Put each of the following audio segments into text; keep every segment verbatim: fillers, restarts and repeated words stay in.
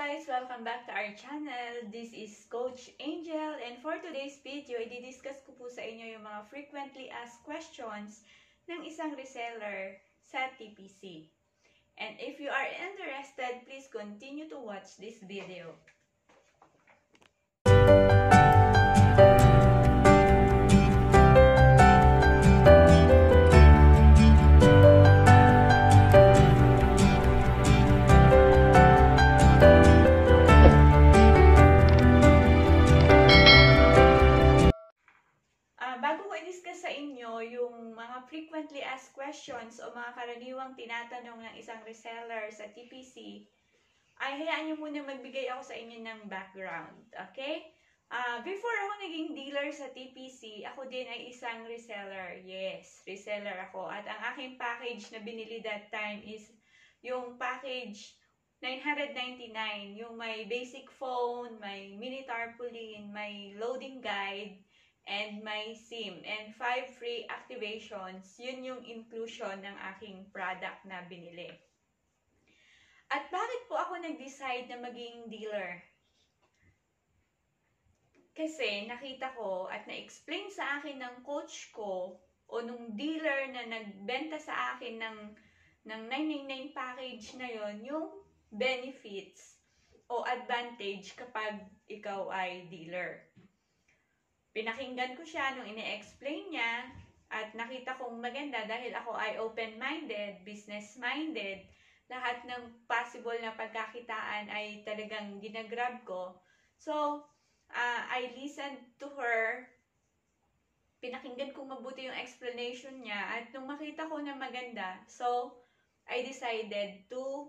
guys! Welcome back to our channel. This is Coach Angel, and for today's video, i-discuss ko po sa inyo yung mga frequently asked questions ng isang reseller sa T P C. And if you are interested, please continue to watch this video. Sa inyo yung mga frequently asked questions o mga karaniwang tinatanong ng isang reseller sa T P C, ay hayaan nyo muna magbigay ako sa inyo ng background. Okay? Uh, before ako naging dealer sa T P C, ako din ay isang reseller. Yes, reseller ako. At ang aking package na binili that time is yung package nine ninety-nine. Yung may basic phone, may mini tarpaulin, may loading guide, and my SIM, and five free activations. Yun yung inclusion ng aking product na binili. At bakit po ako nag-decide na maging dealer? Kasi nakita ko at na-explain sa akin ng coach ko o nung dealer na nagbenta sa akin ng, ng nine ninety-nine package na yon, yung benefits o advantage kapag ikaw ay dealer. Pinakinggan ko siya nung ine-explain niya at nakita kong maganda dahil ako ay open-minded, business-minded. Lahat ng possible na pagkakitaan ay talagang ginagrab ko. So, uh, I listened to her. Pinakinggan kong mabuti yung explanation niya at nung makita ko na maganda, so, I decided to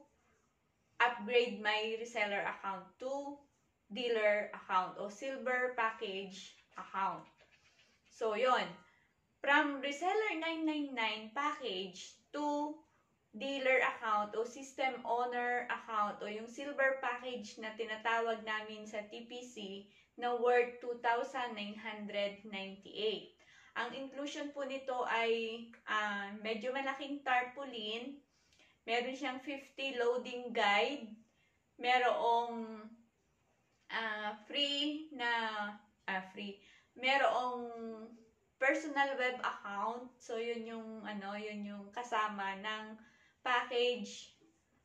upgrade my reseller account to dealer account o silver package account. So, yon. From reseller nine ninety-nine package to dealer account o system owner account o yung silver package na tinatawag namin sa T P C na worth two thousand nine hundred ninety-eight. Ang inclusion po nito ay uh, medyo malaking tarpaulin, meron siyang fifty loading guide, merong uh, free na Uh, free. Merong personal web account. So, yun yung, ano, yun yung kasama ng package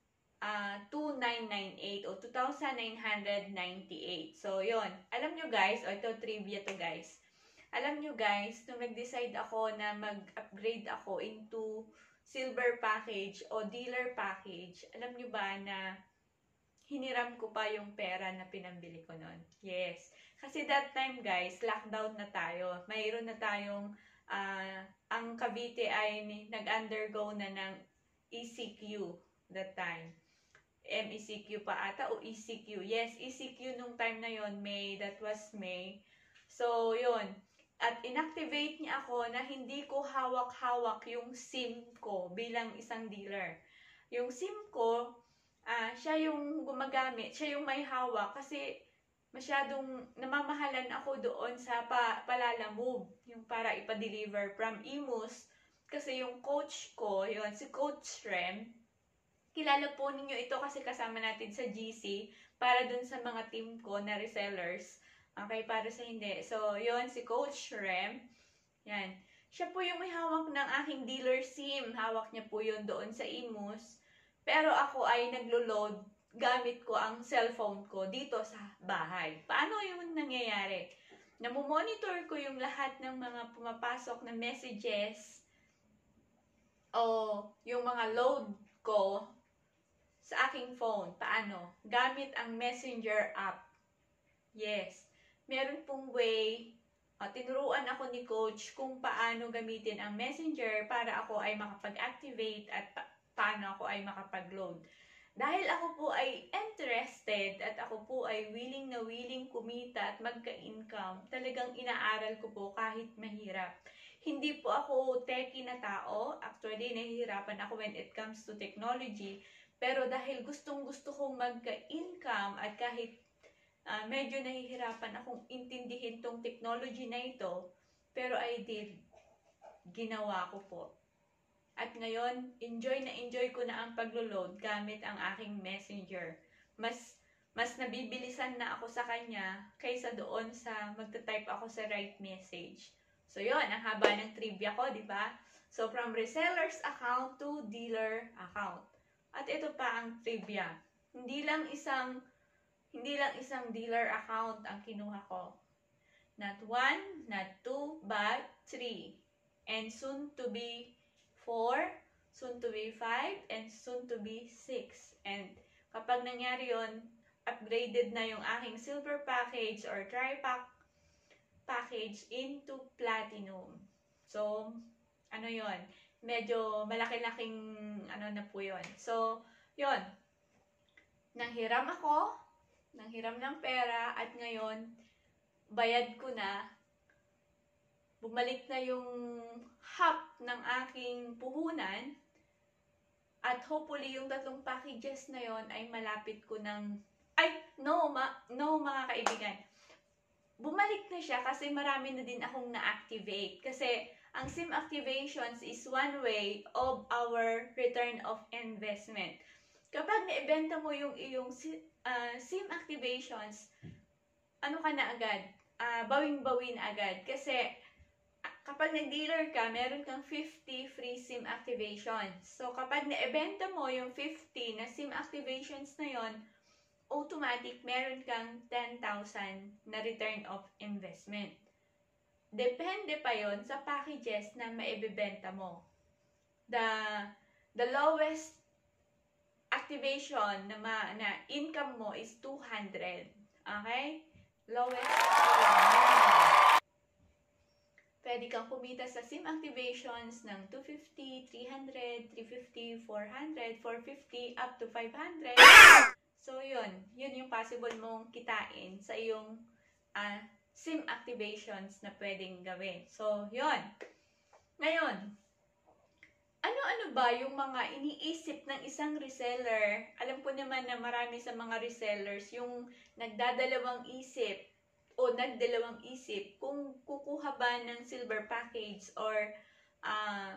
uh, two thousand nine hundred ninety-eight o two thousand nine hundred ninety-eight. So, yun. Alam nyo guys, o ito trivia to guys. Alam nyo guys, nung nag-decide ako na mag-upgrade ako into silver package o dealer package, alam nyo ba na hiniram ko pa yung pera na pinambili ko nun? Yes. Kasi that time guys, lockdown na tayo. Mayroon na tayong, uh, ang Cavite ay nag-undergo na ng E C Q that time. M E C Q pa ata o E C Q? Yes, E C Q nung time na yon, May. That was May. So, yun. At inactivate niya ako na hindi ko hawak-hawak yung SIM ko bilang isang dealer. Yung SIM ko, uh, siya yung gumagamit, siya yung may hawak kasi masyadong namamahalan ako doon sa pa, Palalamove, yung para ipa-deliver from Imus. Kasi yung coach ko, yun, si Coach Rem, kilala po ninyo ito kasi kasama natin sa G C para dun sa mga team ko na resellers. Okay, para sa hindi. So, yun, si Coach Rem, yan. Siya po yung may hawak ng aking dealer SIM. Hawak niya po yun doon sa Imus. Pero ako ay naglo-load gamit ko ang cellphone ko dito sa bahay. Paano yung nangyayari? Namomonitor ko yung lahat ng mga pumapasok na messages o yung mga load ko sa aking phone. Paano? Gamit ang Messenger app. Yes. Meron pong way, uh, tinuruan ako ni Coach kung paano gamitin ang Messenger para ako ay makapag-activate at pa paano ako ay makapag-load. Dahil ako po ay interested at ako po ay willing na willing kumita at magka-income, talagang inaaral ko po kahit mahirap. Hindi po ako techie na tao. Actually, nahihirapan ako when it comes to technology. Pero dahil gustong-gusto kong magka-income at kahit uh, medyo nahihirapan akong intindihin tong technology na ito, pero I did. Ginawa ko po. At ngayon, enjoy na enjoy ko na ang paglo-load gamit ang aking Messenger. Mas mas nabibilisan na ako sa kanya kaysa doon sa magta-type ako sa right message. So, yon ang haba ng trivia ko, di ba? So, from reseller's account to dealer account. At ito pa ang trivia. Hindi lang isang hindi lang isang dealer account ang kinuha ko. Not one, not two, but three. And soon to be four, soon to be five, and soon to be six. And kapag nangyari yon, upgraded na yung aking silver package or tri-pack package into platinum. So, ano yon? Medyo malaki-laking ano na po yon. So, yon. Nanghiram ako, nanghiram ng pera, at ngayon, bayad ko na. Bumalik na yung half ng aking puhunan. At hopefully, yung tatlong packages na yon ay malapit ko ng... Ay, no, ma no mga kaibigan. Bumalik na siya kasi marami na din akong na-activate. Kasi ang SIM activations is one way of our return of investment. Kapag naibenta mo yung iyong uh, SIM activations, ano ka na agad? Uh, bawing-bawin agad. Kasi kapag nag-dealer ka, meron kang fifty free SIM activations. So, kapag naibenta mo yung fifty na SIM activations na yon, automatic meron kang ten thousand na return of investment. Depende pa yon sa packages na maibibenta mo. The, the lowest activation na, ma, na income mo is two hundred. Okay? Lowest activation. Pwede kang kumita sa SIM activations ng two fifty, three hundred, three fifty, four hundred, four fifty, up to five hundred. So, yun. Yun yung possible mong kitain sa iyong uh, SIM activations na pwedeng gawin. So, yun. Ngayon, ano-ano ba yung mga iniisip ng isang reseller? Alam ko naman na marami sa mga resellers yung nagdadalawang isip o nagdalawang isip kung kukuha ba ng silver package or uh,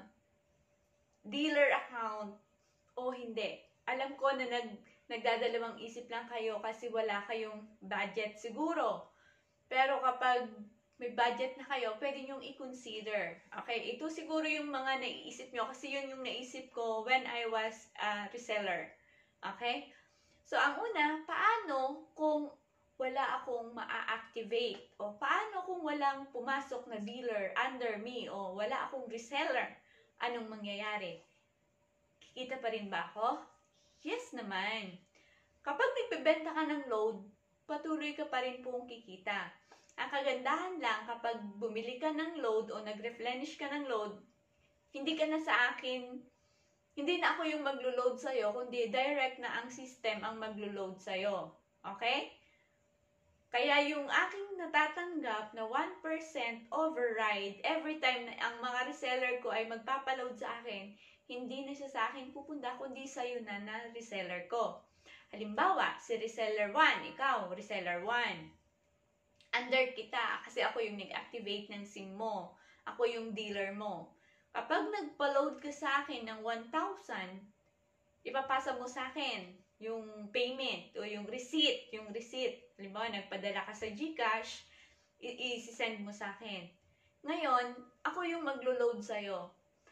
dealer account o hindi. Alam ko na nag, nagdadalawang isip lang kayo kasi wala kayong budget siguro. Pero kapag may budget na kayo, pwede nyong i-consider. Okay, ito siguro yung mga naiisip nyo kasi yun yung naisip ko when I was a reseller. Okay? So, ang una, paano kung wala akong maa-activate? O paano kung walang pumasok na dealer under me? O wala akong reseller? Anong mangyayari? Kikita pa rin ba ako? Yes naman. Kapag nagbebenta ka ng load, patuloy ka pa rin pong kikita. Ang kagandahan lang kapag bumili ka ng load o nag-replenish ka ng load, hindi ka na sa akin, hindi na ako yung maglo-load sa'yo, kundi direct na ang system ang maglo-load sa'yo. Okay? Kaya yung aking natatanggap na one percent override every time na ang mga reseller ko ay magpapaload sa akin, hindi na siya sa akin pupunta, kundi sa'yo na na reseller ko. Halimbawa, si reseller one, ikaw, reseller one. Under kita, kasi ako yung nag-activate ng SIM mo. Ako yung dealer mo. Kapag nagpa-load ka sa akin ng one thousand, ipapasa mo sa akin yung payment o yung receipt. Yung receipt, halimbawa, nagpadala ka sa GCash, i-send mo sa akin. Ngayon, ako yung maglo-load sa'yo.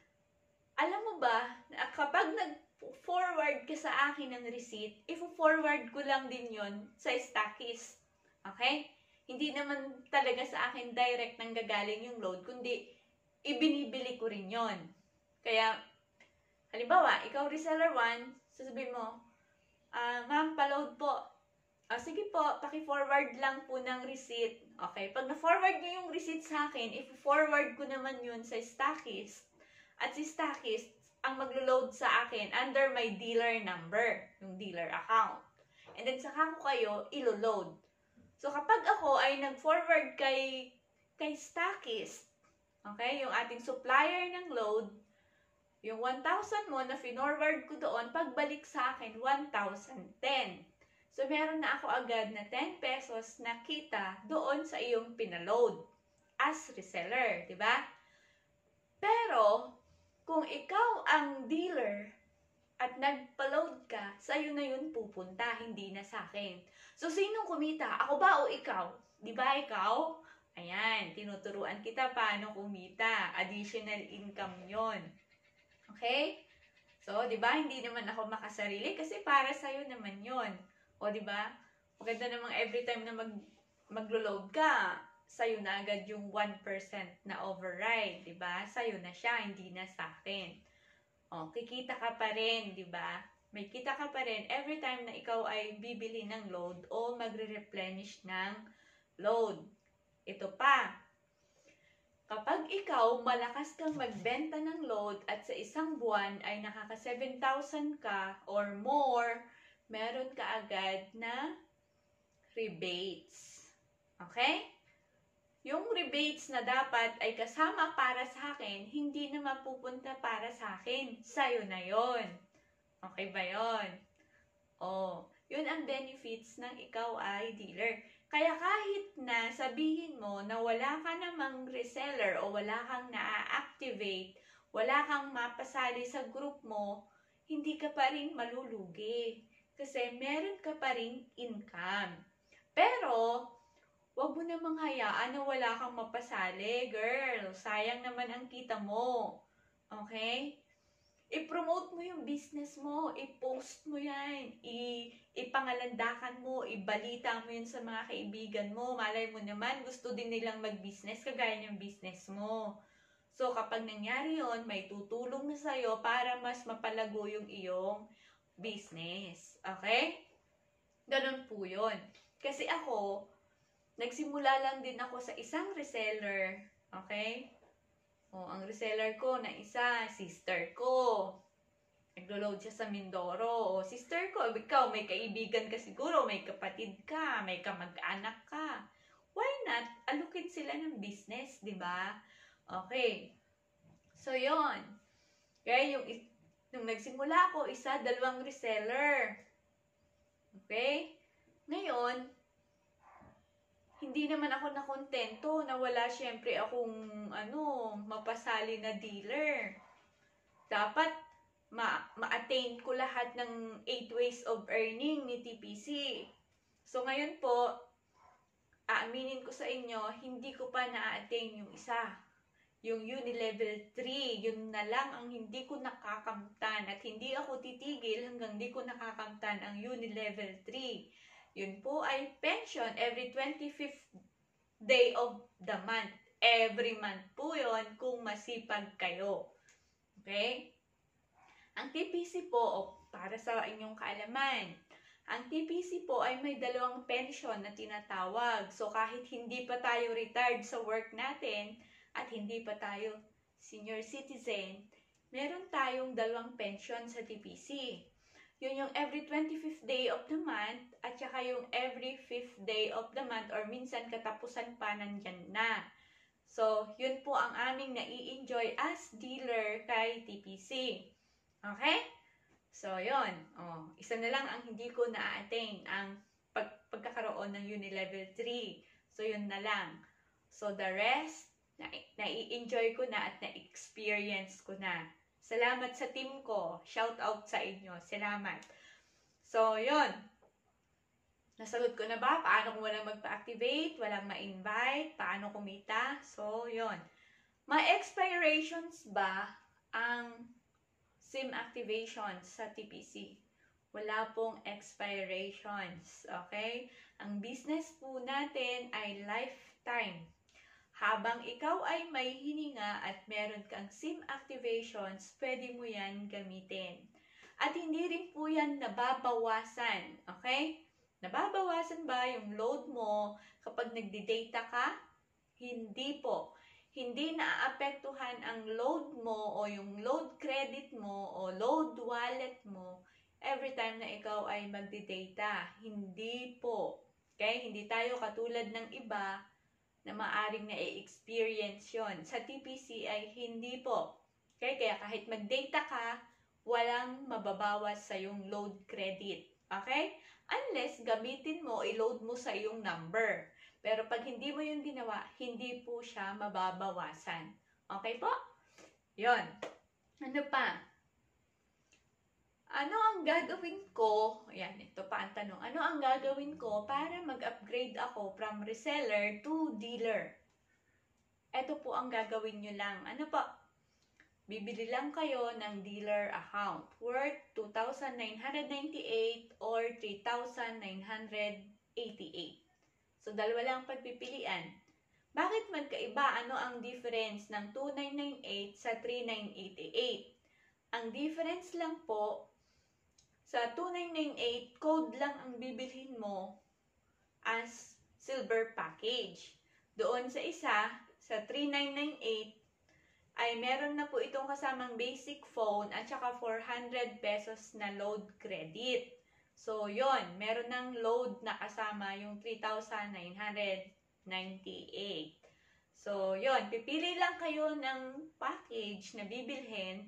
Alam mo ba, kapag nag-forward ka sa akin ng receipt, i-forward ko lang din yon sa stockist. Okay? Hindi naman talaga sa akin direct nang gagaling yung load, kundi ibinibili ko rin yon. Kaya, halimbawa, ikaw reseller one, sasabihin mo, ah, ma'am, pa-load po. Ah, sige po, paki-forward lang po ng receipt. Okay, pag na-forward nyo yung receipt sa akin, i-forward ko naman yun sa stockist. At si stockist ang maglo-load sa akin under my dealer number, yung dealer account. And then saka ko kayo ilo-load. So kapag ako ay nag-forward kay kay stockist, okay, yung ating supplier ng load, yung one thousand mo na finorward ko doon, pagbalik sa akin one thousand ten. So meron na ako agad na ten pesos na kita doon sa iyong pinaload as reseller, di ba? Pero kung ikaw ang dealer, at nagpa-load ka, sa'yo na yun pupunta, hindi na sa akin. So, sinong kumita? Ako ba o ikaw? Di ba ikaw? Ayan, tinuturuan kita paano kumita. Additional income yon. Okay? So, di ba, hindi naman ako makasarili kasi para sa'yo naman yon. O, di ba? Maganda namang every time na mag, maglo-load ka, sa'yo na agad yung one percent na override, di ba? Sa'yo na siya, hindi na sa akin. O, kikita ka pa rin, di ba? May kita ka pa rin every time na ikaw ay bibili ng load o magre-replenish ng load. Ito pa, kapag ikaw malakas kang magbenta ng load at sa isang buwan ay nakaka seven thousand ka or more, meron ka agad na rebates. Okay? Yung rebates na dapat ay kasama para sa akin, hindi na mapupunta para sa akin. Sa'yo na yon. Okay ba yon? Oh, yun ang benefits ng ikaw ay dealer. Kaya kahit na sabihin mo na wala ka namang reseller o wala kang na-activate, wala kang mapasali sa group mo, hindi ka pa rin malulugi. Kasi meron ka pa rin income. Pero, wag mo namang hayaan na wala kang mapasali, girl. Sayang naman ang kita mo. Okay? I-promote mo yung business mo, i-post mo yan, i- ipangalandakan mo, ibalita mo yun sa mga kaibigan mo. Malay mo naman, gusto din nilang mag-business kagaya ng business mo. So, kapag nangyari yon, may tutulong na sa'yo para mas mapalago yung iyong business. Okay? Ganun po yun. Kasi ako, nagsimula lang din ako sa isang reseller. Okay? O, ang reseller ko na isa, sister ko. Naglo-load siya sa Mindoro. O, sister ko, ikaw, may kaibigan ka siguro, may kapatid ka, may kamag-anak ka. Why not? Alukin sila ng business, di ba? Okay. So, yon. Okay, yung, nung nagsimula ako, isa, dalawang reseller. Okay? Ngayon, hindi naman ako nakontento na wala syempre akong ano, mapasali na dealer. Dapat ma- ma-attain ko lahat ng eight ways of earning ni T P C. So ngayon po, aaminin ko sa inyo, hindi ko pa na-attain yung isa. Yung Unilevel three, yun na lang ang hindi ko nakakamtan at hindi ako titigil hanggang hindi ko nakakamtan ang Unilevel three. Yun po ay pension every twenty-fifth day of the month. Every month po yun kung masipag kayo. Okay? Ang T P C po, o para sa inyong kaalaman, ang T P C po ay may dalawang pension na tinatawag. So kahit hindi pa tayo retired sa work natin at hindi pa tayo senior citizen, meron tayong dalawang pension sa T P C. Yun yung every twenty-fifth day of the month at saka yung every fifth day of the month or minsan katapusan pa nandyan na. So, yun po ang aming nai-enjoy as dealer kay T P C. Okay? So, yun. Oh, isa na lang ang hindi ko na-attain, ang pag pagkakaroon ng Unilevel three. So, yun na lang. So, the rest, nai-enjoy ko na at na-experience ko na. Salamat sa team ko. Shout out sa inyo. Salamat. So, yun. Nasagot ko na ba? Paano kung walang magpa-activate? Walang ma-invite? Paano kumita? So, yun. May expirations ba ang SIM activations sa T P C? Wala pong expirations. Okay? Ang business po natin ay lifetime. Habang ikaw ay may hininga at meron kang SIM activations, pwede mo yan gamitin. At hindi rin po yan nababawasan. Okay? Nababawasan ba yung load mo kapag nagdi-data ka? Hindi po. Hindi naaapektuhan ang load mo o yung load credit mo o load wallet mo every time na ikaw ay magdi-data. Hindi po. Okay? Hindi tayo katulad ng iba na maaring na-experience yon. Sa T P C ay hindi po. Okay? Kaya kahit mag-data ka, walang mababawas sa yung load credit. Okay? Unless gamitin mo, i-load mo sa iyong number. Pero pag hindi mo yun ginawa, hindi po siya mababawasan. Okay po? Yon. Ano pa? Ano ang gagawin ko? Ayan, ito pa ang tanong. Ano ang gagawin ko para mag-upgrade ako from reseller to dealer? Ito po ang gagawin nyo lang. Ano po? Bibili lang kayo ng dealer account worth two thousand nine hundred ninety-eight or three thousand nine hundred eighty-eight. So, dalawa lang pagpipilian. Bakit magkaiba? Ano ang difference ng two thousand nine hundred ninety-eight sa three thousand nine hundred eighty-eight? Ang difference lang po, sa two thousand nine hundred ninety-eight, code lang ang bibilhin mo as silver package. Doon sa isa, sa three thousand nine hundred ninety-eight, ay meron na po itong kasamang basic phone at saka four hundred pesos na load credit. So, yon, meron ng load na kasama yung three thousand nine hundred ninety-eight. So, yon, pipili lang kayo ng package na bibilhin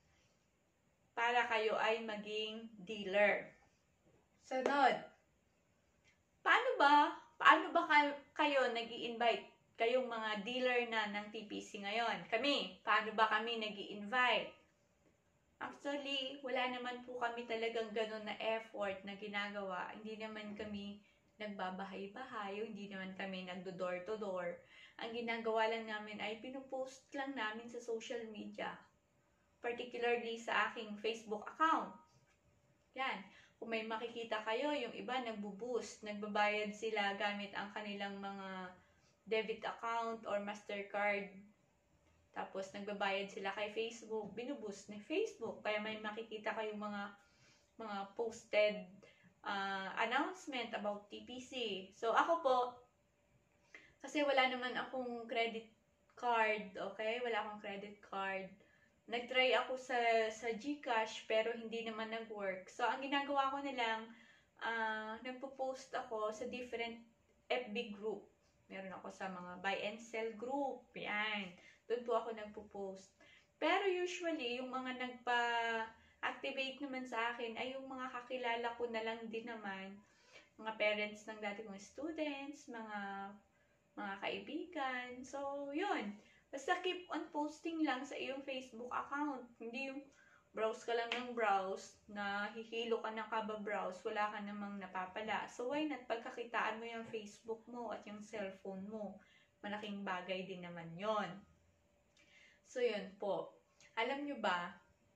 para kayo ay maging dealer. Sunod. Paano ba, paano ba kayo nag-i-invite? Kayong mga dealer na ng T P C ngayon. Kami, paano ba kami nag-i-invite? Actually, wala naman po kami talagang ganun na effort na ginagawa. Hindi naman kami nagbabahay-bahay, hindi naman kami nagdo-door to door. Ang ginagawa lang namin ay pinupost lang namin sa social media. Particularly sa aking Facebook account. Yan. Kung may makikita kayo, yung iba nagbo-boost, nagbabayad sila gamit ang kanilang mga debit account or Mastercard. Tapos nagbabayad sila kay Facebook, binuboost ni Facebook. Kaya may makikita kayong mga mga posted uh, announcement about T P C. So ako po, kasi wala naman akong credit card, okay? Wala akong credit card. Nag-try ako sa, sa GCash pero hindi naman nag-work. So, ang ginagawa ko na lang, uh, nagpo-post ako sa different F B group. Meron ako sa mga buy and sell group. Yan. Doon po ako nagpo-post. Pero usually, yung mga nagpa-activate naman sa akin ay yung mga kakilala ko na lang din naman. Mga parents ng dati kong students, mga, mga kaibigan. So, yun. Basta keep on posting lang sa iyong Facebook account. Hindi yung browse ka lang ng browse, na hihilo ka na kaba-browse, wala ka namang napapala. So, why not pagkakitaan mo yung Facebook mo at yung cellphone mo? Malaking bagay din naman yon. So, yun po. Alam nyo ba,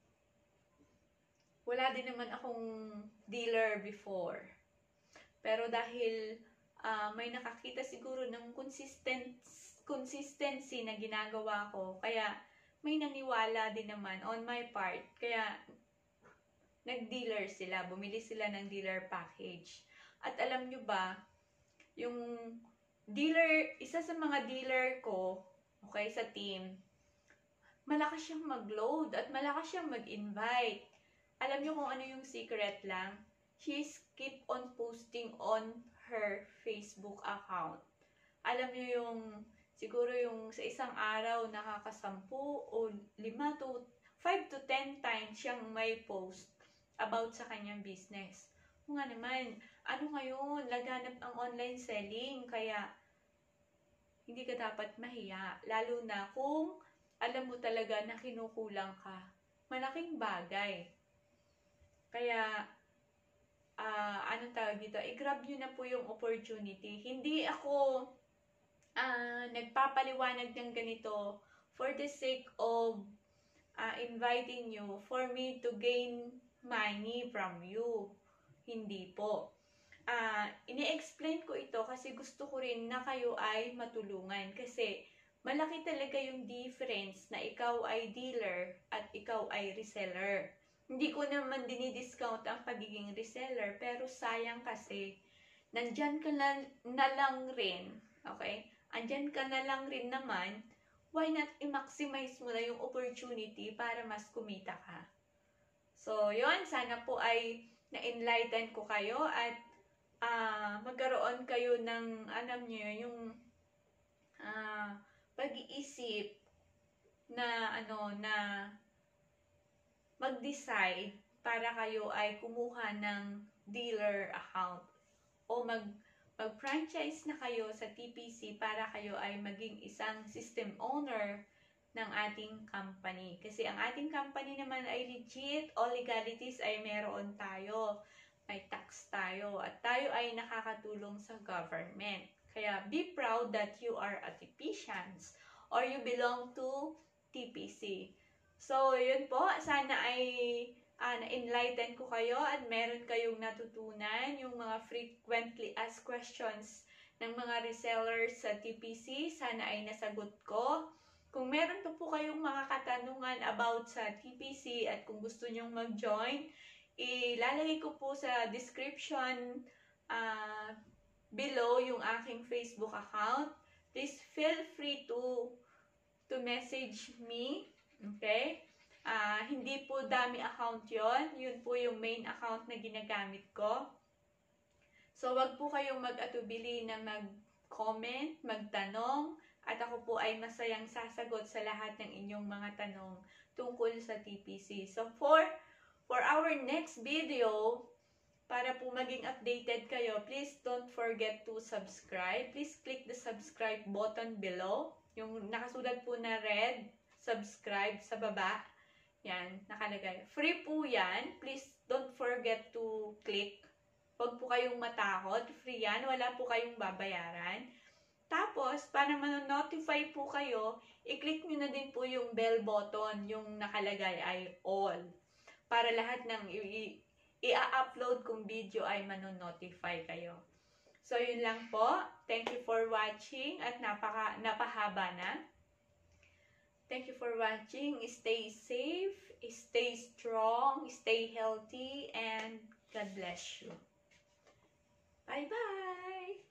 wala din naman akong dealer before. Pero dahil uh, may nakakita siguro ng consistent consistency na ginagawa ko, kaya may naniwala din naman on my part, kaya nag-dealer sila, bumili sila ng dealer package. At alam nyo ba, yung dealer, isa sa mga dealer ko, okay, sa team, malakas siyang mag-load at malakas siyang mag-invite. Alam nyo kung ano yung secret lang? She's keep on posting on her Facebook account. Alam nyo yung siguro yung sa isang araw nakakasampu o lima to five to ten times siyang may post about sa kanyang business. Kung nga naman, ano ngayon, laganap ang online selling, kaya hindi ka dapat mahiya. Lalo na kung alam mo talaga na kinukulang ka. Malaking bagay. Kaya, uh, anong tawag dito, i-grab nyo na po yung opportunity. Hindi ako Uh, nagpapaliwanag ng ganito for the sake of uh, inviting you for me to gain money from you. Hindi po. Uh, ini-explain ko ito kasi gusto ko rin na kayo ay matulungan. Kasi malaki talaga yung difference na ikaw ay dealer at ikaw ay reseller. Hindi ko naman dinidiscount ang pagiging reseller, pero sayang kasi nandyan ka na, na lang rin, okay? Andyan ka na lang rin naman, why not i-maximize mo na yung opportunity para mas kumita ka? So, yon, sana po ay na-enlighten ko kayo at uh, magkaroon kayo ng, alam nyo, yung uh, pag-iisip na, ano, na mag-decide para kayo ay kumuha ng dealer account o mag mag-franchise na kayo sa T P C para kayo ay maging isang system owner ng ating company. Kasi ang ating company naman ay legit, all legalities ay meron tayo. May tax tayo at tayo ay nakakatulong sa government. Kaya be proud that you are a TPsians or you belong to T P C. So, yun po. Sana ay uh, na-enlighten ko kayo at meron kayong natutunan yung mga frequently asked questions ng mga resellers sa T P C. Sana ay nasagot ko. Kung meron pa po kayong mga katanungan about sa T P C at kung gusto nyong mag-join, ilalagay ko po sa description uh, below yung aking Facebook account. Please feel free to to message me. Okay? Uh, hindi po dami account yon. Yun po yung main account na ginagamit ko. So, wag po kayong mag-atubili na mag-comment, magtanong, at ako po ay masayang sasagot sa lahat ng inyong mga tanong tungkol sa T P C. So, for, for our next video, para po maging updated kayo, please don't forget to subscribe. Please click the subscribe button below. Yung nakasulat po na red, subscribe sa baba. Yan, nakalagay. Free po yan. Please don't forget to click. Huwag po kayong matakot. Free yan. Wala po kayong babayaran. Tapos, para manonotify po kayo, i-click nyo na din po yung bell button, yung nakalagay ay all. Para lahat ng i-upload kong video ay manonotify kayo. So, yun lang po. Thank you for watching at napaka, napahaba na. Thank you for watching. Stay safe, stay strong, stay healthy, and God bless you. Bye-bye!